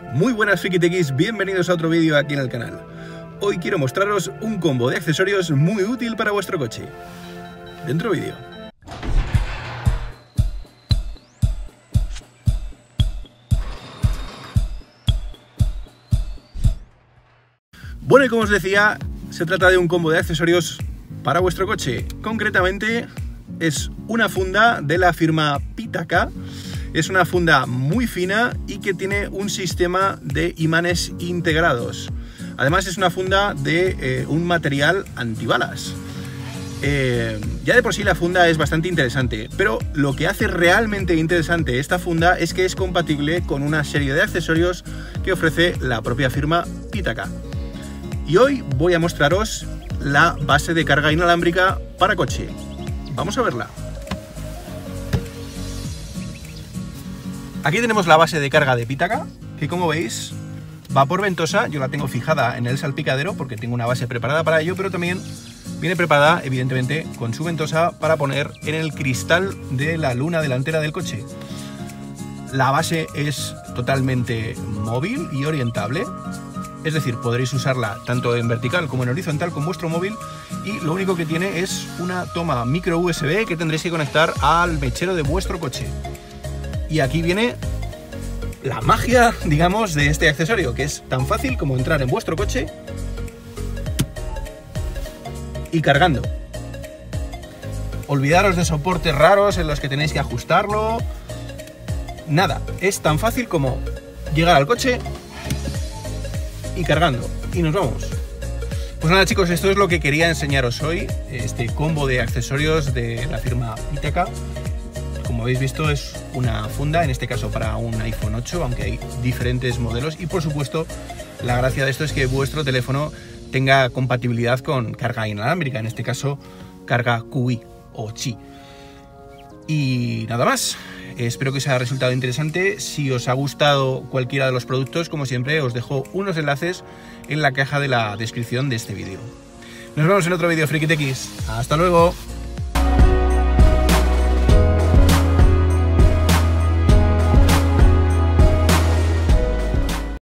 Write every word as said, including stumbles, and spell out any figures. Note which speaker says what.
Speaker 1: Muy buenas frikitequis, bienvenidos a otro vídeo aquí en el canal. Hoy quiero mostraros un combo de accesorios muy útil para vuestro coche. Dentro vídeo. Bueno, y como os decía, se trata de un combo de accesorios para vuestro coche. Concretamente es una funda de la firma Pitaka. Es una funda muy fina y que tiene un sistema de imanes integrados. Además es una funda de eh, un material antibalas. Eh, ya de por sí la funda es bastante interesante, pero lo que hace realmente interesante esta funda es que es compatible con una serie de accesorios que ofrece la propia firma Pitaka. Y hoy voy a mostraros la base de carga inalámbrica para coche. Vamos a verla. Aquí tenemos la base de carga de Pitaka, que como veis va por ventosa. Yo la tengo fijada en el salpicadero porque tengo una base preparada para ello, pero también viene preparada evidentemente con su ventosa para poner en el cristal de la luna delantera del coche. La base es totalmente móvil y orientable, es decir, podréis usarla tanto en vertical como en horizontal con vuestro móvil, y lo único que tiene es una toma micro U S B que tendréis que conectar al mechero de vuestro coche. Y aquí viene la magia, digamos, de este accesorio, que es tan fácil como entrar en vuestro coche y cargando. Olvidaros de soportes raros en los que tenéis que ajustarlo. Nada, es tan fácil como llegar al coche y cargando. Y nos vamos. Pues nada, chicos, esto es lo que quería enseñaros hoy, este combo de accesorios de la firma Pitaka. Como habéis visto, es una funda, en este caso para un iPhone ocho, aunque hay diferentes modelos, y por supuesto la gracia de esto es que vuestro teléfono tenga compatibilidad con carga inalámbrica, en este caso carga Q I o Qi. Y nada más, espero que os haya resultado interesante. Si os ha gustado cualquiera de los productos, como siempre, os dejo unos enlaces en la caja de la descripción de este vídeo. Nos vemos en otro vídeo, frikitequis. ¡Hasta luego!